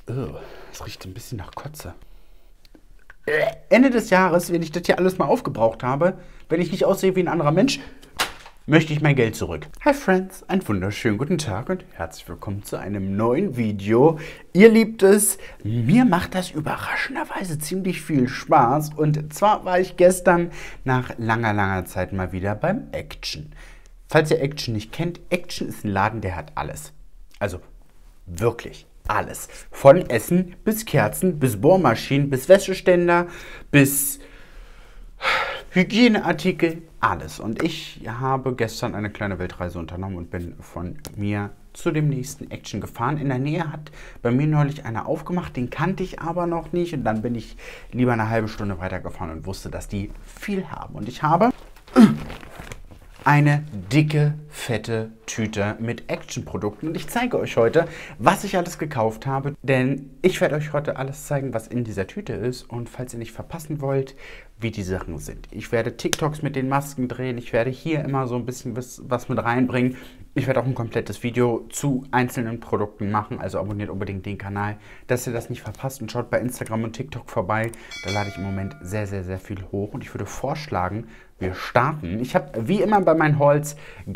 Das riecht ein bisschen nach Kotze. Ende des Jahres, wenn ich das hier alles mal aufgebraucht habe, wenn ich nicht aussehe wie ein anderer Mensch, möchte ich mein Geld zurück. Hi Friends, einen wunderschönen guten Tag und herzlich willkommen zu einem neuen Video. Ihr liebt es, mir macht das überraschenderweise ziemlich viel Spaß. Und zwar war ich gestern nach langer Zeit mal wieder beim Action. Falls ihr Action nicht kennt, Action ist ein Laden, der hat alles. Also wirklich alles. Von Essen bis Kerzen, bis Bohrmaschinen, bis Wäscheständer, bis Hygieneartikel, alles. Und ich habe gestern eine kleine Weltreise unternommen und bin von mir zu dem nächsten Action gefahren. In der Nähe hat bei mir neulich einer aufgemacht, den kannte ich aber noch nicht. Und dann bin ich lieber eine halbe Stunde weitergefahren und wusste, dass die viel haben. Und ich habe eine dicke, fette Tüte mit Action-Produkten. Und ich zeige euch heute, was ich alles gekauft habe. Denn ich werde euch heute alles zeigen, was in dieser Tüte ist. Und falls ihr nicht verpassen wollt, wie die Sachen sind. Ich werde TikToks mit den Masken drehen. Ich werde hier immer so ein bisschen was mit reinbringen. Ich werde auch ein komplettes Video zu einzelnen Produkten machen. Also abonniert unbedingt den Kanal, dass ihr das nicht verpasst. Und schaut bei Instagram und TikTok vorbei. Da lade ich im Moment sehr viel hoch. Und ich würde vorschlagen, wir starten. Ich habe wie immer bei meinen Hauls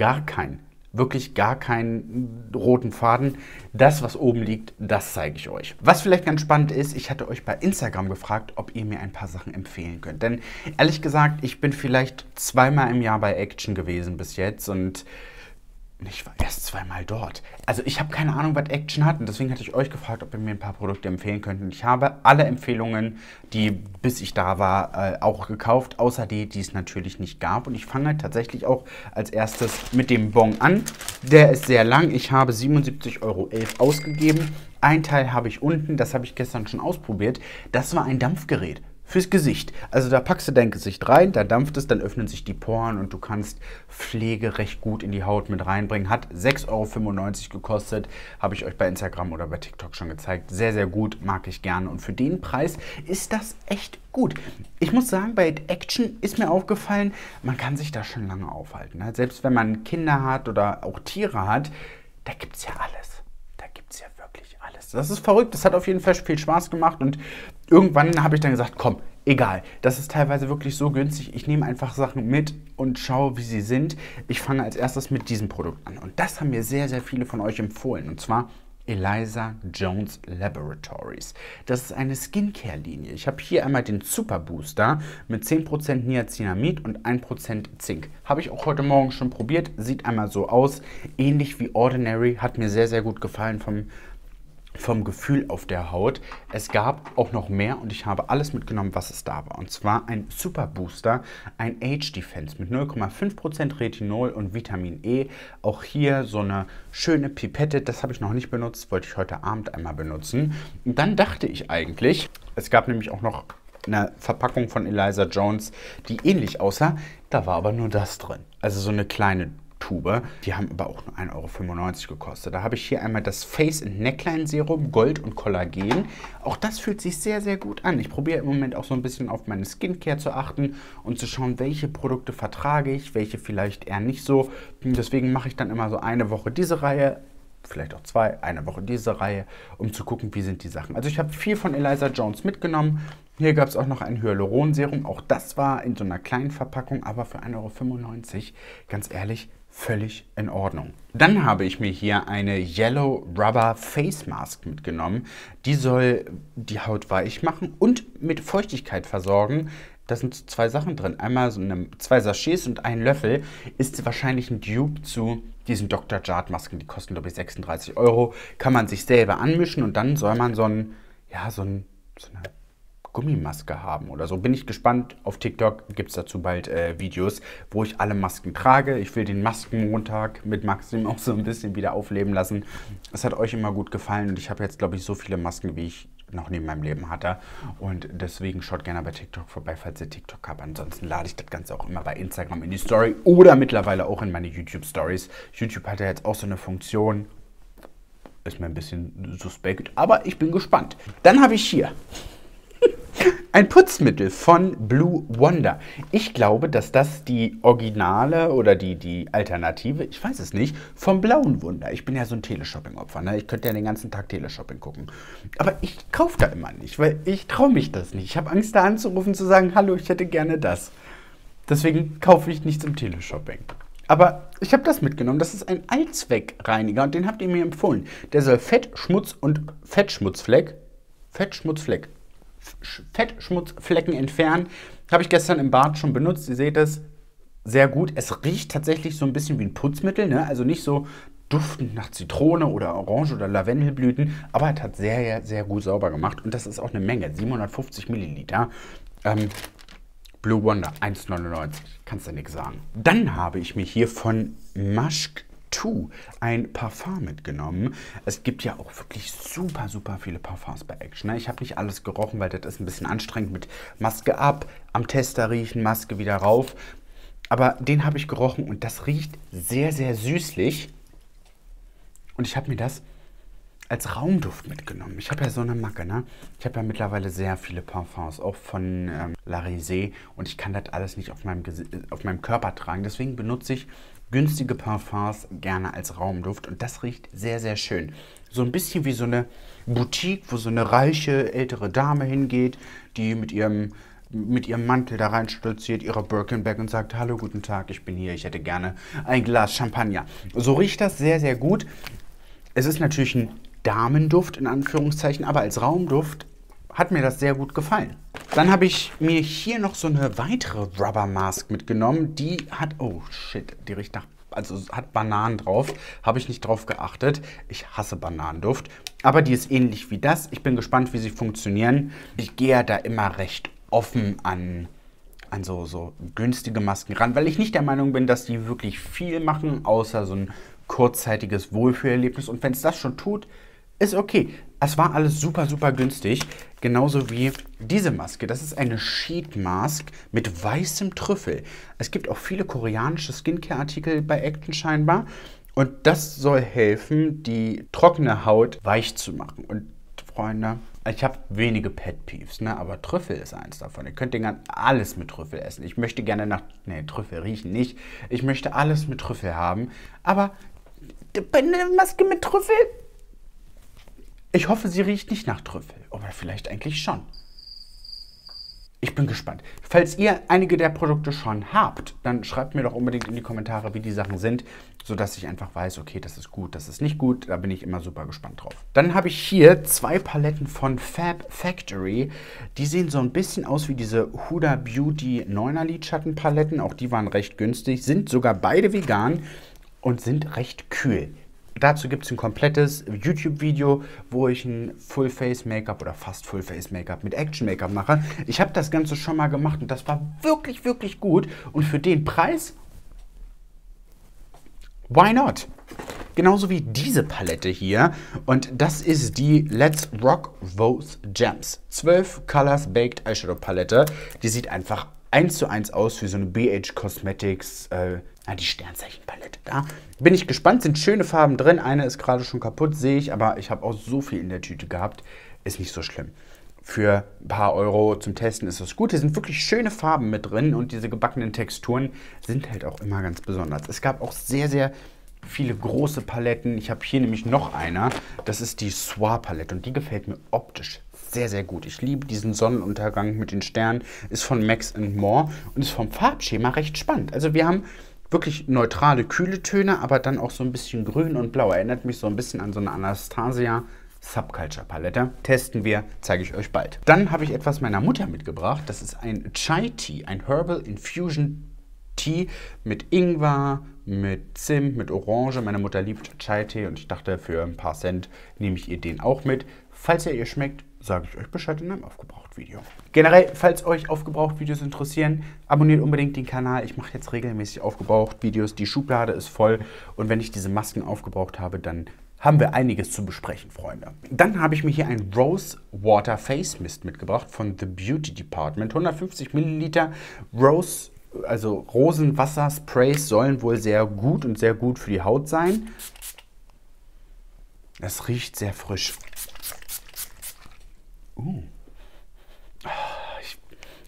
wirklich gar keinen roten Faden. Das, was oben liegt, das zeige ich euch. Was vielleicht ganz spannend ist, ich hatte euch bei Instagram gefragt, ob ihr mir ein paar Sachen empfehlen könnt. Denn ehrlich gesagt, ich bin vielleicht zweimal im Jahr bei Action gewesen bis jetzt und ich war erst zweimal dort. Also ich habe keine Ahnung, was Action hat und deswegen hatte ich euch gefragt, ob ihr mir ein paar Produkte empfehlen könnt. Und ich habe alle Empfehlungen, die bis ich da war, auch gekauft, außer die es natürlich nicht gab. Und ich fange halt tatsächlich auch als erstes mit dem Bon an. Der ist sehr lang. Ich habe 77,11 € ausgegeben. Ein Teil habe ich unten, das habe ich gestern schon ausprobiert. Das war ein Dampfgerät. Fürs Gesicht. Also da packst du dein Gesicht rein, da dampft es, dann öffnen sich die Poren und du kannst Pflege recht gut in die Haut mit reinbringen. Hat 6,95 € gekostet, habe ich euch bei Instagram oder bei TikTok schon gezeigt. Sehr gut, mag ich gerne. Und für den Preis ist das echt gut. Ich muss sagen, bei Action ist mir aufgefallen, man kann sich da schon lange aufhalten. Selbst wenn man Kinder hat oder auch Tiere hat, da gibt es ja alles. Da gibt es ja wirklich alles. Das ist verrückt, das hat auf jeden Fall viel Spaß gemacht und irgendwann habe ich dann gesagt, komm, egal, das ist teilweise wirklich so günstig, ich nehme einfach Sachen mit und schaue, wie sie sind. Ich fange als erstes mit diesem Produkt an und das haben mir sehr viele von euch empfohlen und zwar Eliza Jones Laboratories. Das ist eine Skincare-Linie. Ich habe hier einmal den Super Booster mit 10% Niacinamid und 1% Zink. Habe ich auch heute Morgen schon probiert. Sieht einmal so aus. Ähnlich wie Ordinary. Hat mir sehr gut gefallen vom Gefühl auf der Haut. Es gab auch noch mehr und ich habe alles mitgenommen, was es da war. Und zwar ein Super Booster, ein Age Defense mit 0,5% Retinol und Vitamin E. Auch hier so eine schöne Pipette, das habe ich noch nicht benutzt, wollte ich heute Abend einmal benutzen. Und dann dachte ich eigentlich, es gab nämlich auch noch eine Verpackung von Eliza Jones, die ähnlich aussah, da war aber nur das drin. Also so eine kleine Tube. Die haben aber auch nur 1,95 € gekostet. Da habe ich hier einmal das Face and Neckline Serum, Gold und Kollagen. Auch das fühlt sich sehr gut an. Ich probiere im Moment auch so ein bisschen auf meine Skincare zu achten und zu schauen, welche Produkte vertrage ich, welche vielleicht eher nicht so. Deswegen mache ich dann immer so eine Woche diese Reihe, vielleicht auch zwei, eine Woche diese Reihe, um zu gucken, wie sind die Sachen. Also ich habe viel von Eliza Jones mitgenommen. Hier gab es auch noch ein Hyaluronserum. Auch das war in so einer kleinen Verpackung, aber für 1,95 €, ganz ehrlich, völlig in Ordnung. Dann habe ich mir hier eine Yellow Rubber Face Mask mitgenommen. Die soll die Haut weich machen und mit Feuchtigkeit versorgen. Da sind zwei Sachen drin. Einmal so zwei Sachets und ein Löffel. Ist wahrscheinlich ein Dupe zu diesen Dr. Jart Masken. Die kosten, glaube ich, 36 €. Kann man sich selber anmischen und dann soll man so eine Gummimaske haben oder so. Bin ich gespannt. Auf TikTok gibt es dazu bald Videos, wo ich alle Masken trage. Ich will den Maskenmontag mit Maxim auch so ein bisschen wieder aufleben lassen. Es hat euch immer gut gefallen und ich habe jetzt, glaube ich, so viele Masken, wie ich noch nie in meinem Leben hatte. Und deswegen schaut gerne bei TikTok vorbei, falls ihr TikTok habt. Ansonsten lade ich das Ganze auch immer bei Instagram in die Story oder mittlerweile auch in meine YouTube-Stories. YouTube hat ja jetzt auch so eine Funktion. Ist mir ein bisschen suspekt, aber ich bin gespannt. Dann habe ich hier Ein Putzmittel von Blue Wonder. Ich glaube, dass das die Originale oder die Alternative, ich weiß es nicht, vom Blauen Wunder. Ich bin ja so ein Teleshopping-Opfer, ne? Ich könnte ja den ganzen Tag Teleshopping gucken. Aber ich kaufe da immer nicht, weil ich traue mich das nicht. Ich habe Angst, da anzurufen, zu sagen, hallo, ich hätte gerne das. Deswegen kaufe ich nichts im Teleshopping. Aber ich habe das mitgenommen. Das ist ein Allzweckreiniger und den habt ihr mir empfohlen. Der soll Fett, Schmutz und Fettschmutzflecken entfernen. Habe ich gestern im Bad schon benutzt. Ihr seht es, sehr gut. Es riecht tatsächlich so ein bisschen wie ein Putzmittel, ne? Also nicht so duftend nach Zitrone oder Orange oder Lavendelblüten, aber er hat sehr, sehr gut sauber gemacht. Und das ist auch eine Menge, 750 Milliliter. Blue Wonder, 1,99. Kannst du nichts sagen. Dann habe ich mir hier von Musk 2 ein Parfum mitgenommen. Es gibt ja auch wirklich super viele Parfums bei Action. Ich habe nicht alles gerochen, weil das ist ein bisschen anstrengend mit Maske ab, am Tester riechen, Maske wieder rauf. Aber den habe ich gerochen und das riecht sehr süßlich. Und ich habe mir das als Raumduft mitgenommen. Ich habe ja so eine Macke, ne? Ich habe ja mittlerweile sehr viele Parfums, auch von La Risée. Und ich kann das alles nicht auf meinem Körper tragen. Deswegen benutze ich günstige Parfums gerne als Raumduft. Und das riecht sehr schön. So ein bisschen wie so eine Boutique, wo so eine reiche, ältere Dame hingeht, die mit ihrem Mantel da rein stolziert, ihrer Birkenbag und sagt, hallo, guten Tag, ich bin hier, ich hätte gerne ein Glas Champagner. So riecht das sehr gut. Es ist natürlich ein Damenduft, in Anführungszeichen, aber als Raumduft hat mir das sehr gut gefallen. Dann habe ich mir hier noch so eine weitere Rubber Mask mitgenommen. Die hat, oh shit, die riecht nach, also hat Bananen drauf. Habe ich nicht drauf geachtet. Ich hasse Bananenduft. Aber die ist ähnlich wie das. Ich bin gespannt, wie sie funktionieren. Ich gehe ja da immer recht offen an so günstige Masken ran, weil ich nicht der Meinung bin, dass die wirklich viel machen, außer so ein kurzzeitiges Wohlfühlerlebnis. Und wenn es das schon tut, ist okay. Es war alles super günstig. Genauso wie diese Maske. Das ist eine Sheet Mask mit weißem Trüffel. Es gibt auch viele koreanische Skincare-Artikel bei Action scheinbar. Und das soll helfen, die trockene Haut weich zu machen. Und Freunde, ich habe wenige Pet Peeves, ne? Aber Trüffel ist eins davon. Ihr könnt alles mit Trüffel essen. Ich möchte gerne Trüffel riechen nicht. Ich möchte alles mit Trüffel haben. Aber eine Maske mit Trüffel? Ich hoffe, sie riecht nicht nach Trüffel. Oder vielleicht eigentlich schon. Ich bin gespannt. Falls ihr einige der Produkte schon habt, dann schreibt mir doch unbedingt in die Kommentare, wie die Sachen sind, sodass ich einfach weiß, okay, das ist gut, das ist nicht gut. Da bin ich immer super gespannt drauf. Dann habe ich hier 2 Paletten von Fab Factory. Die sehen so ein bisschen aus wie diese Huda Beauty 9er Lidschattenpaletten. Auch die waren recht günstig, sind sogar beide vegan und sind recht kühl. Dazu gibt es ein komplettes YouTube-Video, wo ich ein Full-Face-Make-up oder fast Full-Face-Make-up mit Action-Make-up mache. Ich habe das Ganze schon mal gemacht und das war wirklich gut. Und für den Preis, why not? Genauso wie diese Palette hier. Und das ist die Let's Rock Those Gems. 12 Colors Baked Eyeshadow Palette. Die sieht einfach 1:1 aus wie so eine BH Cosmetics, die Sternzeichenpalette. Da bin ich gespannt, sind schöne Farben drin. Eine ist gerade schon kaputt, sehe ich, aber ich habe auch so viel in der Tüte gehabt. Ist nicht so schlimm. Für ein paar Euro zum Testen ist das gut. Hier sind wirklich schöne Farben mit drin und diese gebackenen Texturen sind halt auch immer ganz besonders. Es gab auch sehr viele große Paletten. Ich habe hier nämlich noch eine. Das ist die Soir Palette und die gefällt mir optisch sehr gut. Ich liebe diesen Sonnenuntergang mit den Sternen. Ist von Max More und ist vom Farbschema recht spannend. Also wir haben wirklich neutrale, kühle Töne, aber dann auch so ein bisschen grün und blau. Erinnert mich so ein bisschen an so eine Anastasia Subculture Palette. Testen wir, zeige ich euch bald. Dann habe ich etwas meiner Mutter mitgebracht. Das ist ein Chai Tea, ein Herbal Infusion Tea mit Ingwer, mit Zimt, mit Orange. Meine Mutter liebt Chai Tee und ich dachte, für ein paar Cent nehme ich ihr den auch mit. Falls er ihr schmeckt, sage ich euch Bescheid in einem Aufgebraucht-Video. Generell, falls euch Aufgebraucht-Videos interessieren, abonniert unbedingt den Kanal. Ich mache jetzt regelmäßig Aufgebraucht-Videos. Die Schublade ist voll und wenn ich diese Masken aufgebraucht habe, dann haben wir einiges zu besprechen, Freunde. Dann habe ich mir hier ein Rose Water Face Mist mitgebracht von The Beauty Department. 150 Milliliter Rose, also Rosenwasser-Sprays sollen wohl sehr gut und sehr gut für die Haut sein. Es riecht sehr frisch.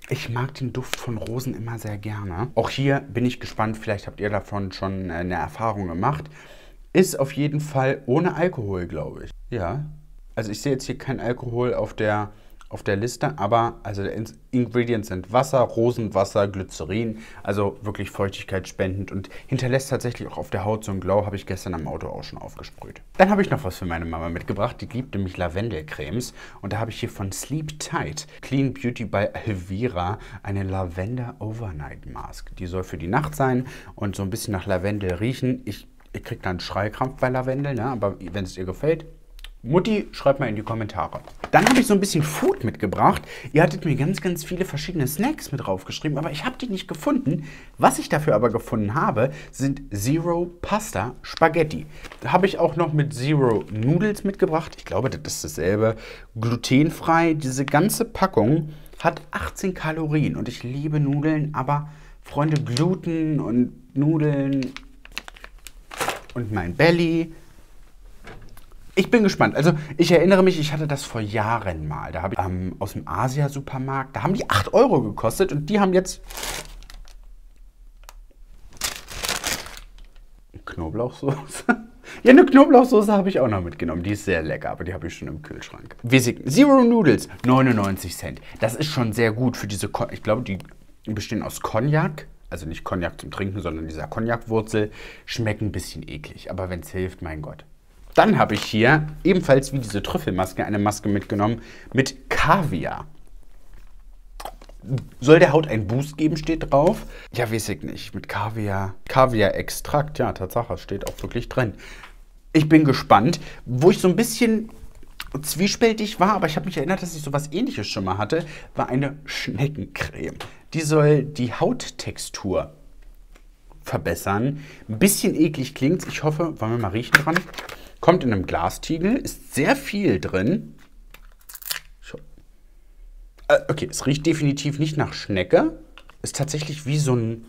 Ich mag den Duft von Rosen immer sehr gerne. Auch hier bin ich gespannt, vielleicht habt ihr davon schon eine Erfahrung gemacht. Ist auf jeden Fall ohne Alkohol, glaube ich. Ja, also ich sehe jetzt hier kein Alkohol auf der Liste, aber also die Ingredients sind Wasser, Rosenwasser, Glycerin, also wirklich feuchtigkeitsspendend und hinterlässt tatsächlich auch auf der Haut so ein Glow, habe ich gestern am Auto auch schon aufgesprüht. Dann habe ich noch was für meine Mama mitgebracht, die liebt nämlich Lavendelcremes und da habe ich hier von Sleep Tight Clean Beauty by Elvira eine Lavender Overnight Mask. Die soll für die Nacht sein und so ein bisschen nach Lavendel riechen. Ihr kriegt dann einen Schreikrampf bei Lavendel, ne? Aber wenn es ihr gefällt, Mutti, schreibt mal in die Kommentare. Dann habe ich so ein bisschen Food mitgebracht. Ihr hattet mir ganz, ganz viele verschiedene Snacks mit draufgeschrieben, aber ich habe die nicht gefunden. Was ich dafür aber gefunden habe, sind Zero Pasta Spaghetti. Da habe ich auch noch mit Zero Noodles mitgebracht. Ich glaube, das ist dasselbe. Glutenfrei. Diese ganze Packung hat 18 Kalorien und ich liebe Nudeln, aber Freunde, Gluten und Nudeln und mein Belly. Ich bin gespannt. Also ich erinnere mich, ich hatte das vor Jahren mal. Da habe ich aus dem Asia-Supermarkt, da haben die 8 Euro gekostet und die haben jetzt Knoblauchsoße. Ja, eine Knoblauchsoße habe ich auch noch mitgenommen. Die ist sehr lecker, aber die habe ich schon im Kühlschrank. Zero Noodles, 99 Cent. Das ist schon sehr gut für diese, ich glaube, die bestehen aus Cognac. Also nicht Cognac zum Trinken, sondern dieser Cognac-Wurzel. Schmecken ein bisschen eklig, aber wenn es hilft, mein Gott. Dann habe ich hier ebenfalls wie diese Trüffelmaske eine Maske mitgenommen mit Kaviar. Soll der Haut einen Boost geben, steht drauf. Ja, weiß ich nicht. Mit Kaviar. Kaviar-Extrakt, ja, Tatsache, steht auch wirklich drin. Ich bin gespannt. Wo ich so ein bisschen zwiespältig war, aber ich habe mich erinnert, dass ich sowas Ähnliches schon mal hatte, war eine Schneckencreme. Die soll die Hauttextur verbessern. Ein bisschen eklig klingt. Ich hoffe, wollen wir mal riechen dran. Kommt in einem Glastiegel, ist sehr viel drin. Okay, es riecht definitiv nicht nach Schnecke. Ist tatsächlich wie so ein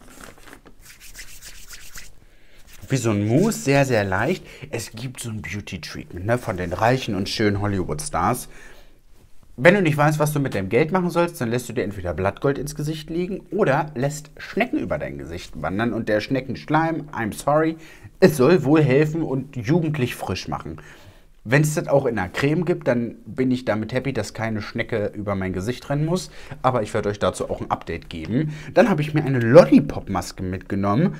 Mousse, sehr, sehr leicht. Es gibt so ein Beauty-Treatment, ne, von den reichen und schönen Hollywood-Stars. Wenn du nicht weißt, was du mit deinem Geld machen sollst, dann lässt du dir entweder Blattgold ins Gesicht legen oder lässt Schnecken über dein Gesicht wandern. Und der Schneckenschleim, I'm sorry, es soll wohl helfen und jugendlich frisch machen. Wenn es das auch in einer Creme gibt, dann bin ich damit happy, dass keine Schnecke über mein Gesicht rennen muss. Aber ich werde euch dazu auch ein Update geben. Dann habe ich mir eine Lollipop-Maske mitgenommen.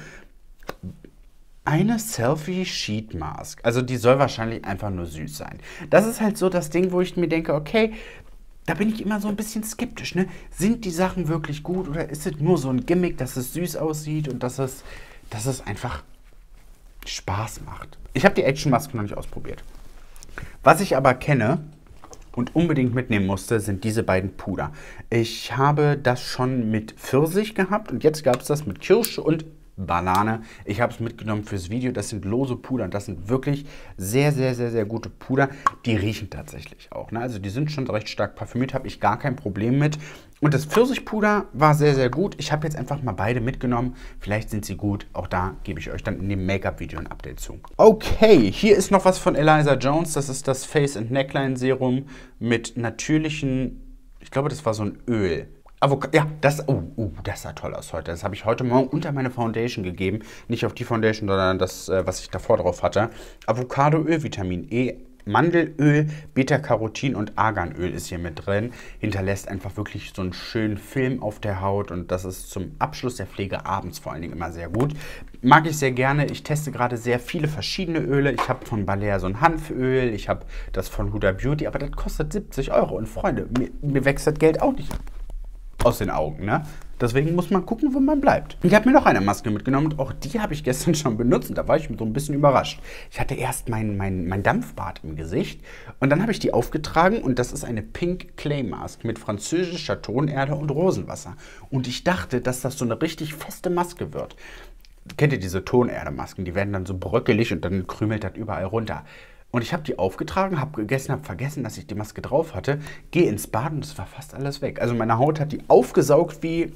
Eine Selfie Sheet Mask. Also die soll wahrscheinlich einfach nur süß sein. Das ist halt so das Ding, wo ich mir denke, okay, da bin ich immer so ein bisschen skeptisch. Ne? Sind die Sachen wirklich gut oder ist es nur so ein Gimmick, dass es süß aussieht und dass es einfach Spaß macht? Ich habe die Action Maske noch nicht ausprobiert. Was ich aber kenne und unbedingt mitnehmen musste, sind diese beiden Puder. Ich habe das schon mit Pfirsich gehabt und jetzt gab es das mit Kirsche und Banane. Ich habe es mitgenommen fürs Video. Das sind lose Puder und das sind wirklich sehr, sehr, sehr, sehr gute Puder. Die riechen tatsächlich auch. Ne? Also die sind schon recht stark parfümiert, habe ich gar kein Problem mit. Und das Pfirsichpuder war sehr, sehr gut. Ich habe jetzt einfach mal beide mitgenommen. Vielleicht sind sie gut. Auch da gebe ich euch dann in dem Make-up-Video ein Update zu. Okay, hier ist noch was von Eliza Jones. Das ist das Face and Neckline Serum mit natürlichen, ich glaube, das war so ein Öl. Ja, das sah toll aus heute. Das habe ich heute Morgen unter meine Foundation gegeben. Nicht auf die Foundation, sondern das, was ich davor drauf hatte. Avocadoöl, Vitamin E, Mandelöl, Beta-Carotin und Arganöl ist hier mit drin. Hinterlässt einfach wirklich so einen schönen Film auf der Haut und das ist zum Abschluss der Pflege abends vor allen Dingen immer sehr gut. Mag ich sehr gerne. Ich teste gerade sehr viele verschiedene Öle. Ich habe von Balea so ein Hanföl, ich habe das von Huda Beauty, aber das kostet 70 Euro. Und Freunde, mir wächst das Geld auch nicht aus den Augen, ne? Deswegen muss man gucken, wo man bleibt. Ich habe mir noch eine Maske mitgenommen und auch die habe ich gestern schon benutzt und da war ich so ein bisschen überrascht. Ich hatte erst mein Dampfbad im Gesicht und dann habe ich die aufgetragen und das ist eine Pink Clay Mask mit französischer Tonerde und Rosenwasser. Und ich dachte, dass das so eine richtig feste Maske wird. Kennt ihr diese Tonerde-Masken? Die werden dann so bröckelig und dann krümelt das überall runter. Und ich habe die aufgetragen, habe gegessen, habe vergessen, dass ich die Maske drauf hatte, gehe ins Bad und es war fast alles weg. Also meine Haut hat die aufgesaugt wie...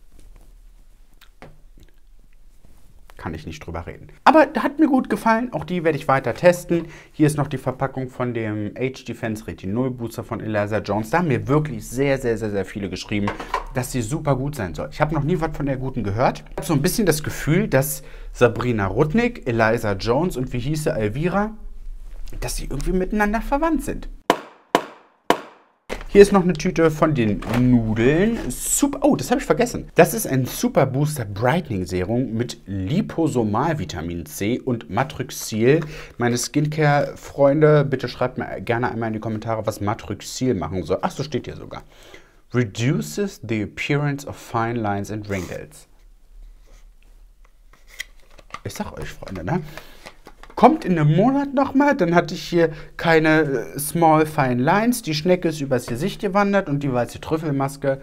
Kann ich nicht drüber reden. Aber hat mir gut gefallen, auch die werde ich weiter testen. Hier ist noch die Verpackung von dem Age Defense Retinol Booster von Eliza Jones. Da haben mir wirklich sehr, sehr, sehr, sehr viele geschrieben, dass sie super gut sein soll. Ich habe noch nie was von der guten gehört. Ich habe so ein bisschen das Gefühl, dass Sabrina Rudnick, Eliza Jones und wie hieß sie, Elvira, dass sie irgendwie miteinander verwandt sind. Hier ist noch eine Tüte von den Nudeln. Oh, das habe ich vergessen. Das ist ein Super Booster Brightening Serum mit Liposomal Vitamin C und Matrixyl. Meine Skincare-Freunde, bitte schreibt mir gerne einmal in die Kommentare, was Matrixyl machen soll. Ach, so steht hier sogar. Reduces the appearance of fine lines and wrinkles. Ich sag euch, Freunde, ne? Kommt in einem Monat nochmal, dann hatte ich hier keine Small Fine Lines. Die Schnecke ist übers Gesicht gewandert und die weiße Trüffelmaske.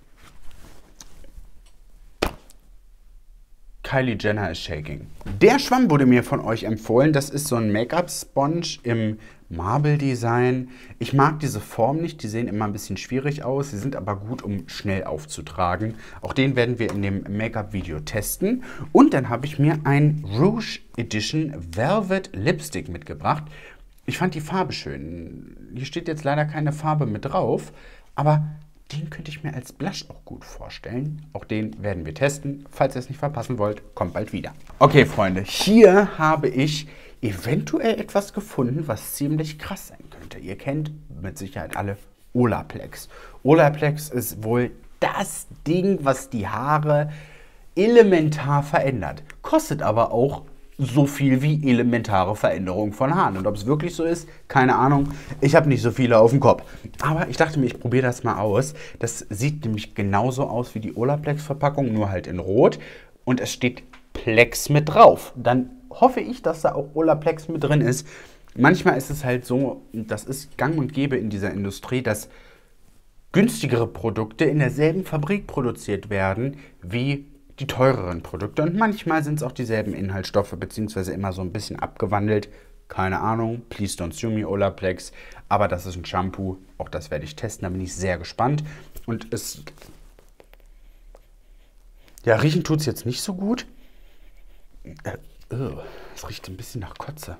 Kylie Jenner is shaking. Der Schwamm wurde mir von euch empfohlen. Das ist so ein Make-up-Sponge im Marble-Design. Ich mag diese Form nicht. Die sehen immer ein bisschen schwierig aus. Sie sind aber gut, um schnell aufzutragen. Auch den werden wir in dem Make-up-Video testen. Und dann habe ich mir ein Rouge Edition Velvet Lipstick mitgebracht. Ich fand die Farbe schön. Hier steht jetzt leider keine Farbe mit drauf, aber den könnte ich mir als Blush auch gut vorstellen. Auch den werden wir testen. Falls ihr es nicht verpassen wollt, kommt bald wieder. Okay, Freunde, hier habe ich eventuell etwas gefunden, was ziemlich krass sein könnte. Ihr kennt mit Sicherheit alle Olaplex. Olaplex ist wohl das Ding, was die Haare elementar verändert. Kostet aber auch so viel wie elementare Veränderung von Haaren. Und ob es wirklich so ist, keine Ahnung. Ich habe nicht so viele auf dem Kopf. Aber ich dachte mir, ich probiere das mal aus. Das sieht nämlich genauso aus wie die Olaplex-Verpackung, nur halt in Rot. Und es steht Plex mit drauf. Dann hoffe ich, dass da auch Olaplex mit drin ist. Manchmal ist es halt so, das ist gang und gäbe in dieser Industrie, dass günstigere Produkte in derselben Fabrik produziert werden wie die teureren Produkte. Und manchmal sind es auch dieselben Inhaltsstoffe, beziehungsweise immer so ein bisschen abgewandelt. Keine Ahnung, please don't sue me, Olaplex. Aber das ist ein Shampoo, auch das werde ich testen, da bin ich sehr gespannt. Und es, ja, riechen tut es jetzt nicht so gut. Es riecht ein bisschen nach Kotze.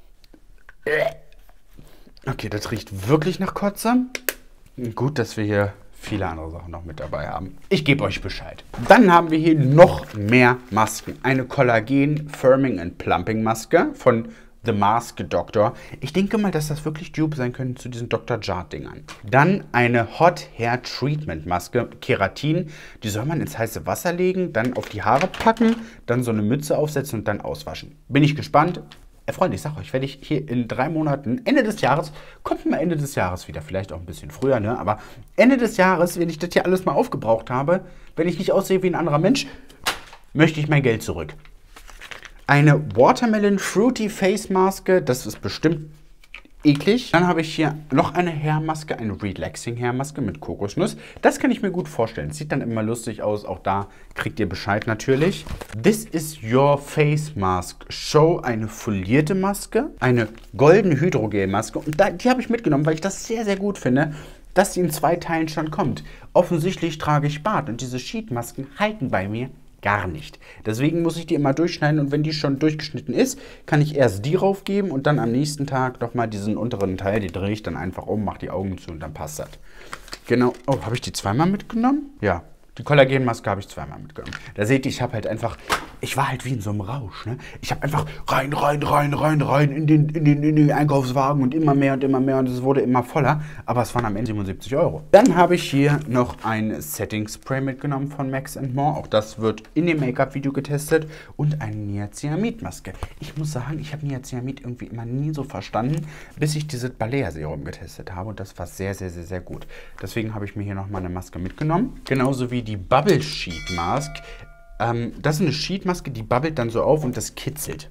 Okay, das riecht wirklich nach Kotze. Gut, dass wir hier viele andere Sachen noch mit dabei haben. Ich gebe euch Bescheid. Dann haben wir hier noch mehr Masken. Eine Kollagen Firming and Plumping Maske von The Mask Doctor. Ich denke mal, dass das wirklich Dupe sein könnte zu diesen Dr. Jart-Dingern. Dann eine Hot Hair Treatment Maske, Keratin. Die soll man ins heiße Wasser legen, dann auf die Haare packen, dann so eine Mütze aufsetzen und dann auswaschen. Bin ich gespannt. Freunde, ich sag euch, werde ich hier in 3 Monaten, Ende des Jahres, kommt mal Ende des Jahres wieder, vielleicht auch ein bisschen früher, ne? Aber Ende des Jahres, wenn ich das hier alles mal aufgebraucht habe, wenn ich nicht aussehe wie ein anderer Mensch, möchte ich mein Geld zurück. Eine Watermelon Fruity Face Maske, das ist bestimmt eklig. Dann habe ich hier noch eine Hairmaske, eine Relaxing Hairmaske mit Kokosnuss. Das kann ich mir gut vorstellen. Sieht dann immer lustig aus. Auch da kriegt ihr Bescheid natürlich. This is your face mask. Show eine folierte Maske, eine goldene Hydrogel-Maske. Und die habe ich mitgenommen, weil ich das sehr, sehr gut finde, dass sie in 2 Teilen schon kommt. Offensichtlich trage ich Bart und diese Sheet-Masken halten bei mir gar nicht. Deswegen muss ich die immer durchschneiden und wenn die schon durchgeschnitten ist, kann ich erst die raufgeben und dann am nächsten Tag nochmal diesen unteren Teil, die drehe ich dann einfach um, mache die Augen zu und dann passt das. Genau. Oh, habe ich die zweimal mitgenommen? Ja. Die Kollagenmaske habe ich zweimal mitgenommen. Da seht ihr, ich habe halt einfach, ich war halt wie in so einem Rausch, ne? Ich habe einfach rein in den Einkaufswagen und immer mehr und es wurde immer voller. Aber es waren am Ende 77 Euro. Dann habe ich hier noch ein Setting Spray mitgenommen von Max More. Auch das wird in dem Make-up-Video getestet. Und eine Niacinamid-Maske. Ich muss sagen, ich habe Niacinamid irgendwie immer nie so verstanden, bis ich dieses Balea-Serum getestet habe. Und das war sehr, sehr, sehr, sehr gut. Deswegen habe ich mir hier nochmal eine Maske mitgenommen. Genauso wie die Bubble Sheet Mask. Das ist eine Sheetmaske, die bubbelt dann so auf und das kitzelt.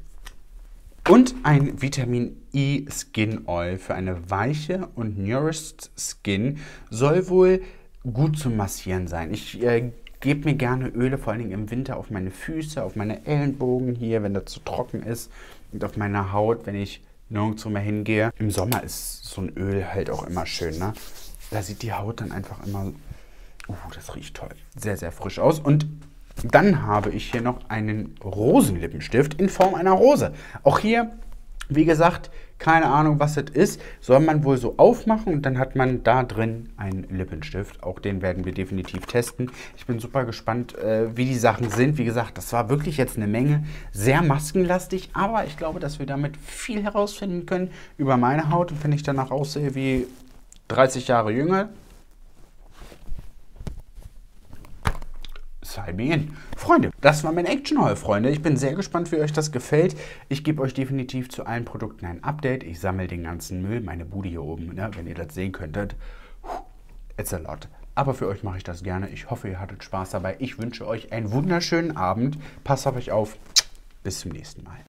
Und ein Vitamin E Skin Oil für eine weiche und nourished Skin soll wohl gut zum Massieren sein. Ich gebe mir gerne Öle, vor allen Dingen im Winter, auf meine Füße, auf meine Ellenbogen hier, wenn das zu trocken ist. Und auf meiner Haut, wenn ich nirgendwo mehr hingehe. Im Sommer ist so ein Öl halt auch immer schön, ne? Da sieht die Haut dann einfach immer... das riecht toll. Sehr, sehr frisch aus. Und dann habe ich hier noch einen Rosenlippenstift in Form einer Rose. Auch hier Wie gesagt, keine Ahnung, was das ist. Soll man wohl so aufmachen und dann hat man da drin einen Lippenstift. Auch den werden wir definitiv testen. Ich bin super gespannt, wie die Sachen sind. Wie gesagt, das war wirklich jetzt eine Menge. Sehr maskenlastig, aber ich glaube, dass wir damit viel herausfinden können über meine Haut. Und wenn ich danach aussehe wie 30 Jahre jünger, Salmin. Freunde, das war mein Action Haul, Freunde. Ich bin sehr gespannt, wie euch das gefällt. Ich gebe euch definitiv zu allen Produkten ein Update. Ich sammle den ganzen Müll, meine Bude hier oben, ne, wenn ihr das sehen könntet. It's a lot. Aber für euch mache ich das gerne. Ich hoffe, ihr hattet Spaß dabei. Ich wünsche euch einen wunderschönen Abend. Passt auf euch auf. Bis zum nächsten Mal.